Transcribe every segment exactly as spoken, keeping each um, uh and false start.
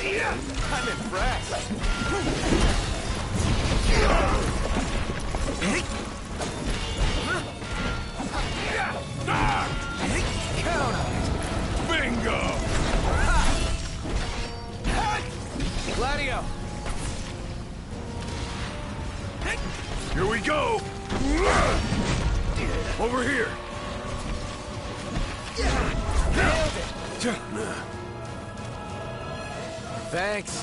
I'm impressed. Counter. Bingo! Gladio. Here we go! Over here! Nailed it. Thanks.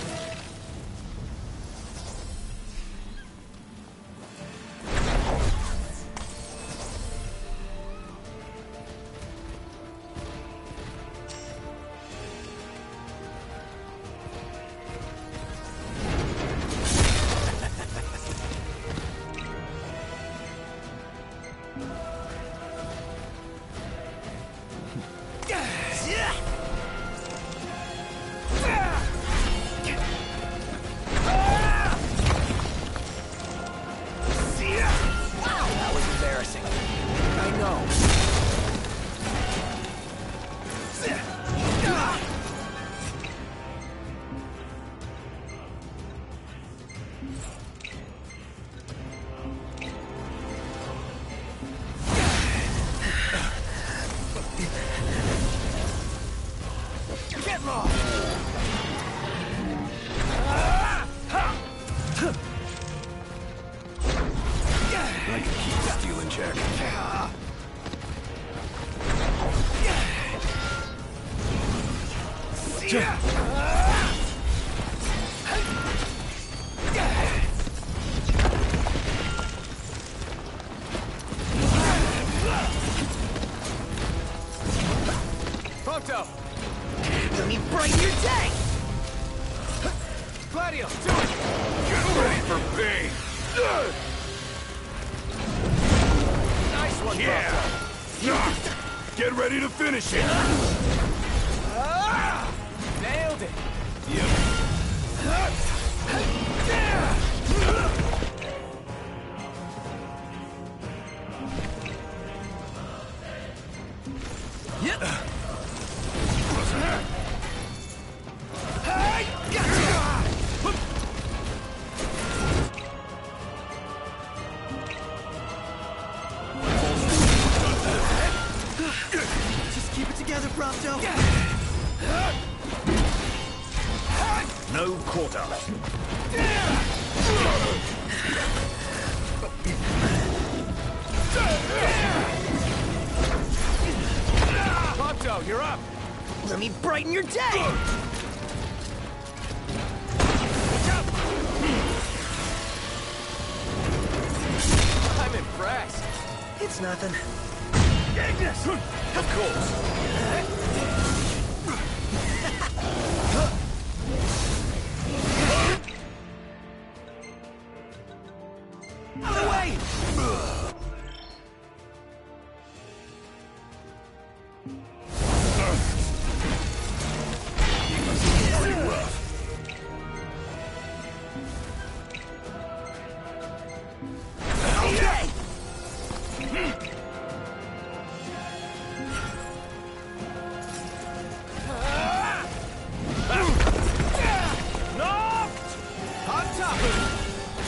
I can keep the steel in check. Prompto! Let me brighten your day! Gladio, do it! Get ready for pain! Nice one, Yeah! Prompto! Get ready to finish it! Ah! Nailed it! Yep. Yep. Just keep it together, Prompto. No quarter. Prompto, you're up. Let me brighten your day. I'm impressed. It's nothing. Of course. Out of the way! Pretty rough. Okay! Knocked! On top of it!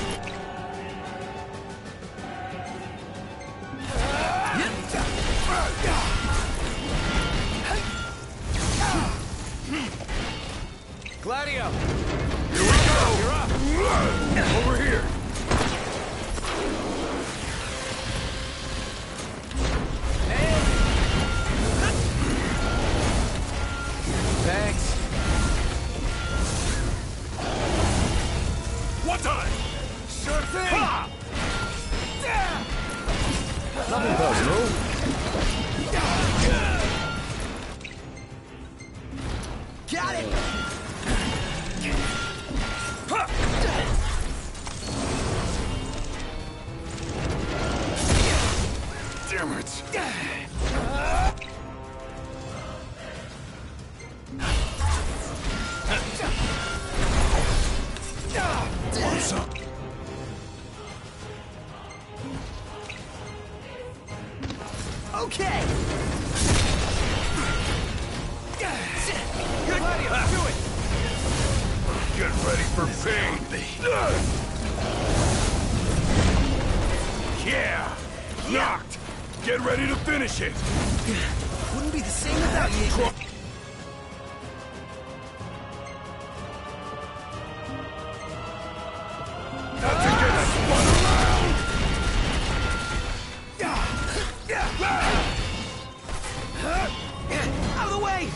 Gladio! Here we go! You're up! Over here! Nailed it! Thanks. One time! Sure thing! Ha! Nothing personal. Got it! Damn it! What's up? Okay! Gladio, do it! ready for pain. Yeah! Knocked! Get ready to finish it! Wouldn't be the same without you. Not to get spun around! Out of the way!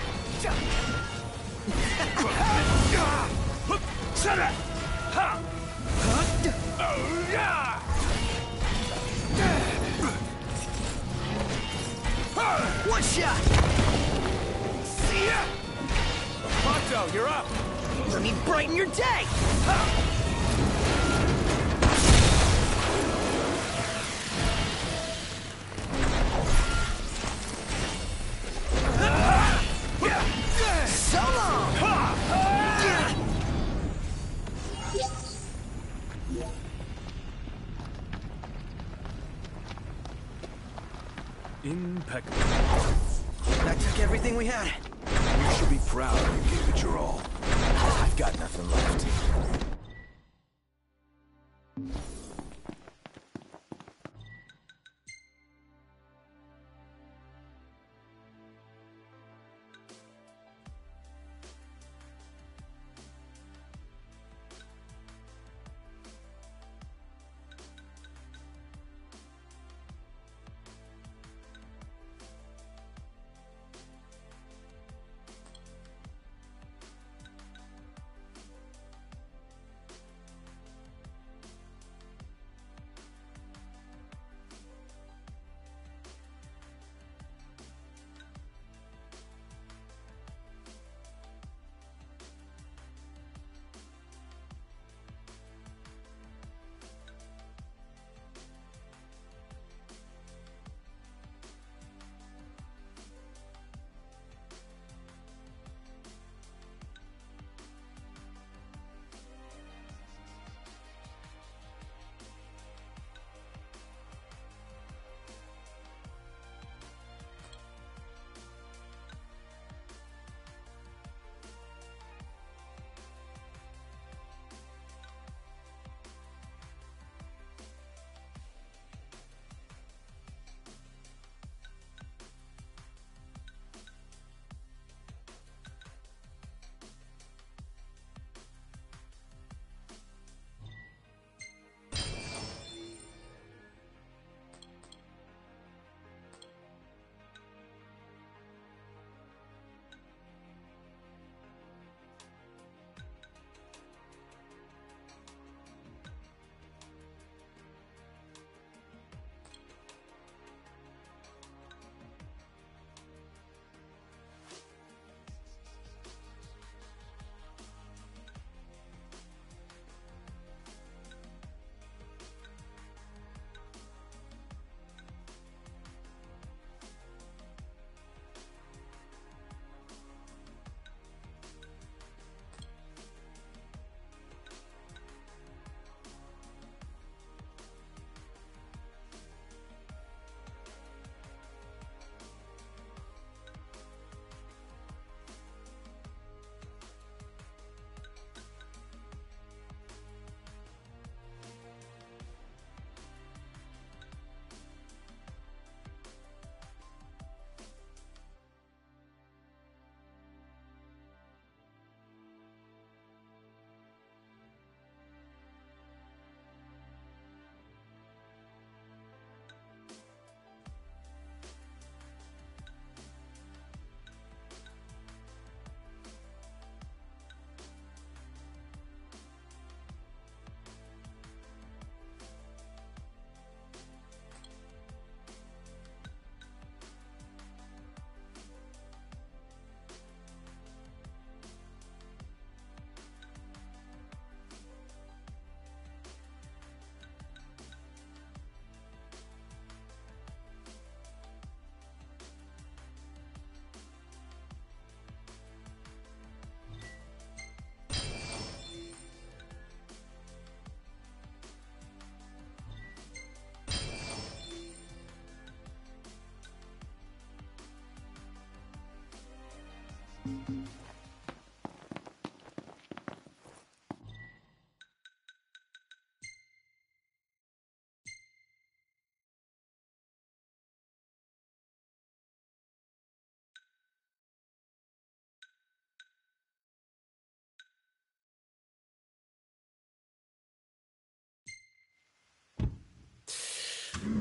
Shut up! Ha! Oh, yeah! One shot! See ya! Ponto, you're up! Let me brighten your day! So long! Impeccable. That took everything we had. You should be proud you gave it your all. I've got nothing left.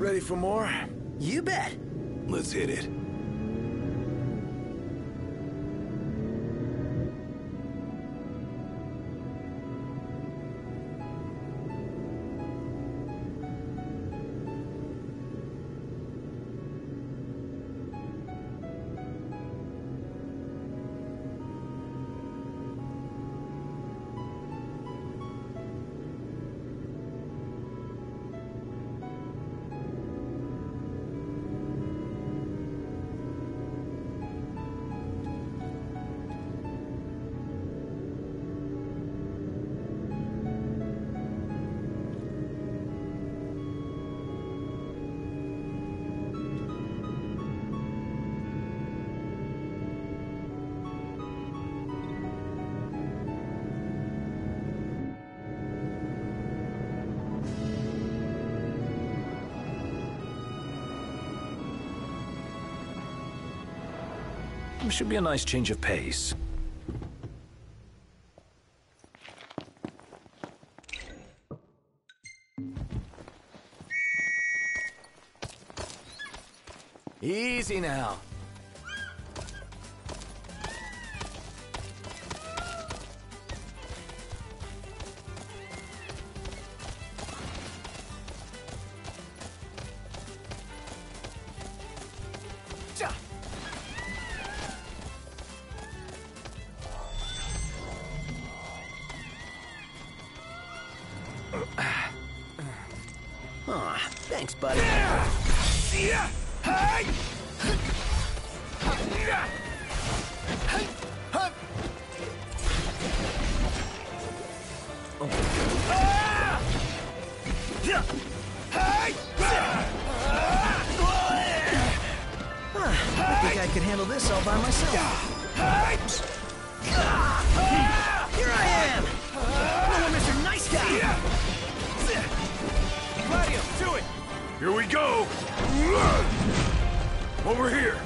Ready for more? You bet. Let's hit it. Should be a nice change of pace. Easy now. Aw, thanks, buddy. I think I could handle this all by myself. Here I am! No more Mister Nice Guy! Gladio, do it! Here we go! Over here!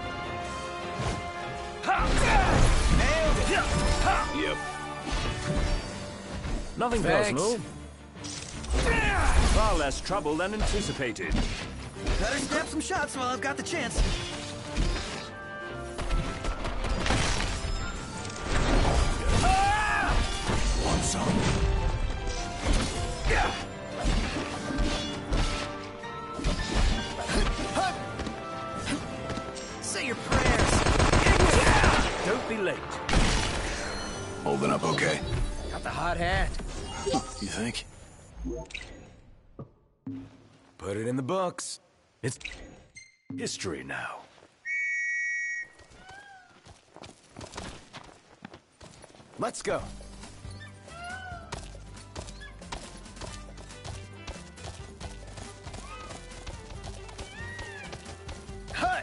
Nailed it! Yep. Nothing Thanks. personal. Far less trouble than anticipated. Better snap some shots while I've got the chance. Want some? Say your prayers. Don't be late. Holding up okay? Got the hot hand. You think? Put it in the books. It's history now. Let's go. Hut!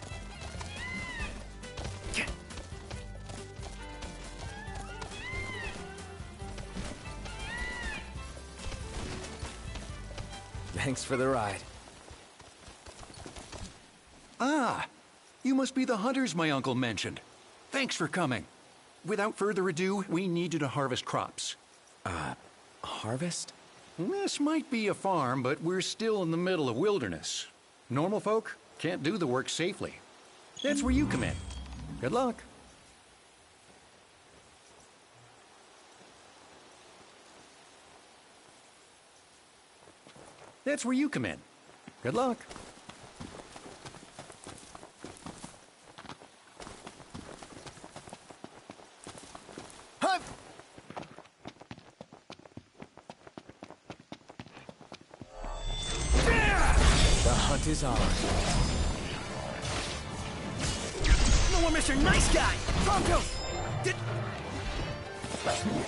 Thanks for the ride. Ah, you must be the hunters my uncle mentioned. Thanks for coming. Without further ado, we need you to harvest crops. Harvest? This might be a farm, but we're still in the middle of wilderness. Normal folk can't do the work safely. That's where you come in. Good luck. That's where you come in. Good luck. Hunt! The hunt is on. No more Mister Nice Guy! Bronco! Did...